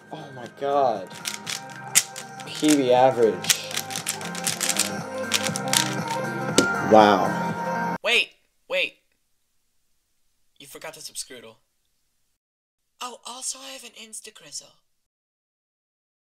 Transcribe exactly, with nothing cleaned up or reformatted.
Oh my god. Kiwi average. Wow. Wait, wait. You forgot to subscribe. Oh, also I have an Instagrizzle.